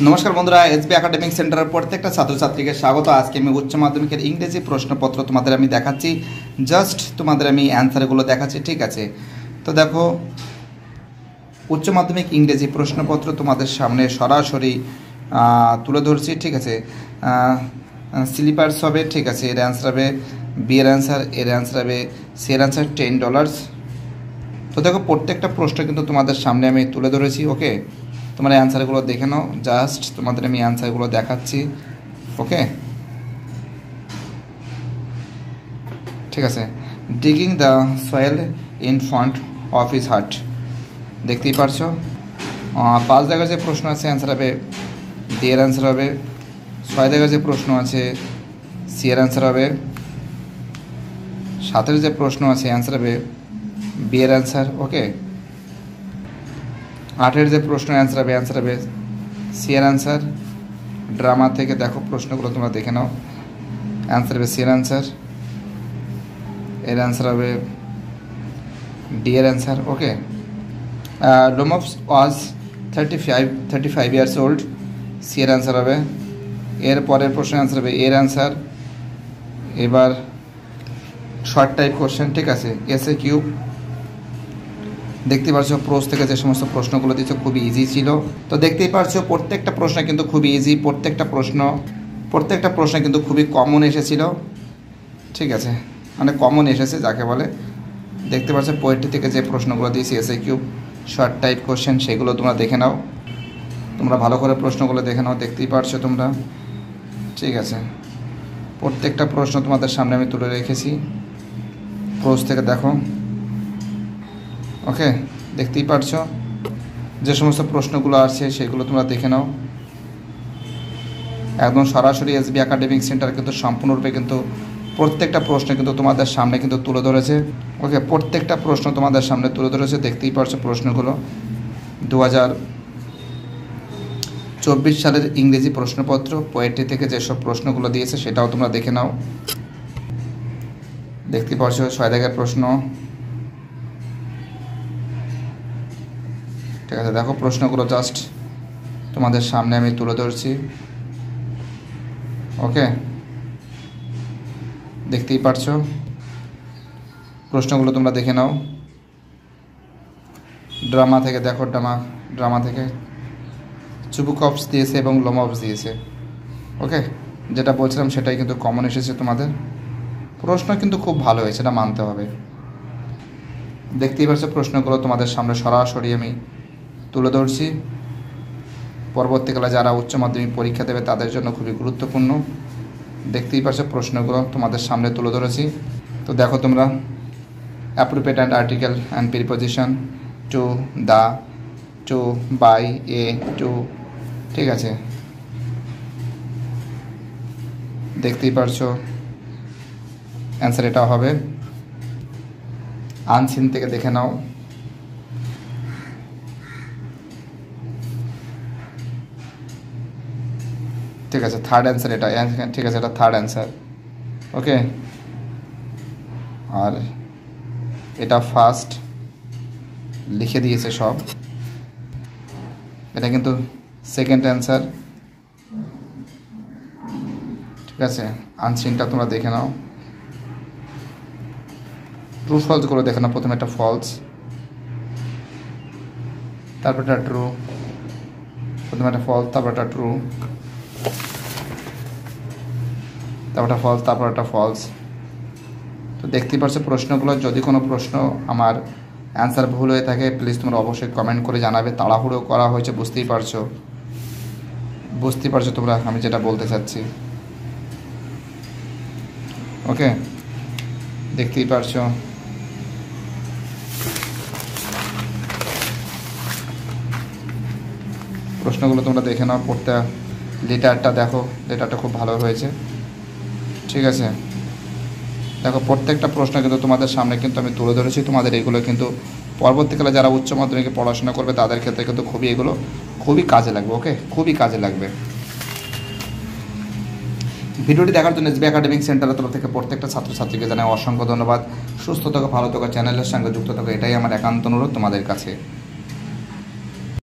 নমস্কার বন্ধুরা, SB academic সেন্টারের প্রত্যেকটা ছাত্রছাত্রীকে স্বাগত। আজকে আমি উচ্চ মাধ্যমিকের ইংরেজি প্রশ্নপত্র তোমাদের আমি দেখাচ্ছি। জাস্ট তোমাদের আমি অ্যান্সারগুলো দেখাচ্ছি, ঠিক আছে? তো দেখো, উচ্চ মাধ্যমিক ইংরেজি প্রশ্নপত্র তোমাদের সামনে সরাসরি তুলে ধরছি, ঠিক আছে? স্লিপার্স হবে, ঠিক আছে? এর অ্যান্সার হবে বি এর অ্যান্সার, এর অ্যান্সার হবে সি এর অ্যান্সার $10। তো দেখো, প্রত্যেকটা প্রশ্ন কিন্তু তোমাদের সামনে আমি তুলে ধরেছি। ওকে, তোমরা অ্যান্সারগুলো দেখে নাও। জাস্ট তোমাদের আমি অ্যান্সারগুলো দেখাচ্ছি। ওকে, ঠিক আছে। Digging the soil in front of his heart, দেখতেই পারছো। 5 জায়গার যে প্রশ্ন আছে অ্যান্সার হবে ডি এর অ্যান্সার হবে। 6 জায়গার যে প্রশ্ন আছে সি এর অ্যান্সার হবে। 7-এর যে প্রশ্ন আছে অ্যান্সার হবে বি এর অ্যান্সার। ওকে, 8-এর যে প্রশ্ন অ্যান্সার হবে সি এর অ্যান্সার। ড্রামা থেকে দেখো প্রশ্নগুলো তোমরা দেখে নাও। অ্যান্সার হবে সি এর অ্যান্সার, এর অ্যান্সার হবে ডি এর answer. Okay, Doms was 35 years old, C এর অ্যান্সার হবে। এর পরের প্রশ্ন অ্যান্সার হবে এর অ্যান্সার। এবার শর্ট টাইপ কোশ্চেন, ঠিক আছে? এসএ কিউব দেখতে পারছো। প্রোজ থেকে যে সমস্ত প্রশ্নগুলো দিয়েছো খুবই ইজি ছিল। তো দেখতেই পারছো প্রত্যেকটা প্রশ্ন কিন্তু খুবই ইজি, প্রত্যেকটা প্রশ্ন কিন্তু খুবই কমন এসেছিল, ঠিক আছে? মানে কমন এসেছে যাকে বলে। দেখতে পাচ্ছ পোয়েট্রি থেকে যে প্রশ্নগুলো দিয়েছি SAQ short type question, সেগুলো তোমরা দেখে নাও। তোমরা ভালো করে প্রশ্নগুলো দেখে নাও, দেখতেই পারছো তোমরা, ঠিক আছে? প্রত্যেকটা প্রশ্ন তোমাদের সামনে আমি তুলে রেখেছি। প্রোজ থেকে দেখো। ওকে, দেখতেই পারছো যে সমস্ত প্রশ্নগুলো আসছে সেগুলো তোমরা দেখে নাও। একদম সরাসরি এসবি একাডেমিক সেন্টার কিন্তু সম্পূর্ণরূপে কিন্তু প্রত্যেকটা প্রশ্ন কিন্তু তোমাদের সামনে কিন্তু তুলে ধরেছে। ওকে, প্রত্যেকটা প্রশ্ন তোমাদের সামনে তুলে ধরেছে, দেখতেই পারছো প্রশ্নগুলো। 2024 সালের ইংরেজি প্রশ্নপত্র পোয়েট্রি থেকে যেসব প্রশ্নগুলো দিয়েছে সেটাও তোমরা দেখে নাও। দেখতেই পারছো 6 দাগের প্রশ্ন, ঠিক আছে? দেখো প্রশ্নগুলো জাস্ট তোমাদের সামনে আমি তুলে ধরছি। ওকে, দেখতেই পারছো প্রশ্নগুলো তোমরা দেখে নাও। ড্রামা থেকে দেখো, ড্রামা থেকে চুবুকপস দিয়েছে এবং লোমপস দিয়েছে। ওকে, যেটা বলছিলাম সেটাই কিন্তু কমন এসেছে তোমাদের। প্রশ্ন কিন্তু খুব ভালো হয়েছে, এটা মানতে হবে। দেখতেই পাচ্ছ প্রশ্নগুলো তোমাদের সামনে সরাসরি আমি তুলে ধরছি। পরবর্তীকালে যারা উচ্চ মাধ্যমিক পরীক্ষা দেবে তাদের জন্য খুবই গুরুত্বপূর্ণ। দেখতেই পাচ্ছ প্রশ্নগুলো তোমাদের সামনে তুলে ধরেছি। তো দেখো তোমরা, appropriate and article and preposition to, the, to, by, a, to, ঠিক আছে? দেখতেই পারছো অ্যান্সার এটা হবে। আনসিন থেকে দেখে নাও। ঠিক আছে, থার্ড অ্যান্সার এটা, ঠিক আছে? এটা থার্ড অ্যান্সার। ওকে, আর এটা ফার্স্ট লিখে দিয়েছে সব। এটা কিন্তু সেকেন্ড অ্যান্সার, ঠিক আছে? আনসিনটা তোমরা দেখে নাও। ট্রু ফলস করে দেখে নাও। প্রথমে একটা ফলস, তারপর একটা ট্রু, প্রথমে একটা ফলস, তারপর একটা ট্রু, তারপর একটা ফলস, তারপর একটা ফলস। তো দেখতেই পাচ্ছ প্রশ্নগুলো। যদি কোনো প্রশ্ন আমার অ্যান্সার ভুল হয়ে থাকে প্লিজ তোমরা অবশ্যই কমেন্ট করে জানাবে। তাড়াহুড়ো করা হয়েছে, বুঝতেই পারছো তোমরা আমি যেটা বলতে চাচ্ছি। ওকে, দেখতেই পারছো প্রশ্নগুলো তোমরা দেখে নাও। পড়তে লেটারটা দেখো, লেটারটা খুব ভালো হয়েছে, ঠিক আছে? দেখো প্রত্যেকটা প্রশ্ন কিন্তু তোমাদের সামনে কিন্তু আমি তুলে ধরেছি। তোমাদের এগুলো কিন্তু পরবর্তীকালে যারা উচ্চ মাধ্যমিকে পড়াশোনা করবে তাদের ক্ষেত্রে কিন্তু এগুলো খুবই কাজে লাগবে। ওকে, খুবই কাজে লাগবে। ভিডিওটি দেখার জন্য এসবি একাডেমিক সেন্টারের তরফ থেকে প্রত্যেকটা ছাত্রছাত্রীকে জানাই অসংখ্য ধন্যবাদ। সুস্থ থাকো, ভালো থাকো, চ্যানেলের সঙ্গে যুক্ত থাকো, এটাই আমার একান্ত অনুরোধ তোমাদের কাছে।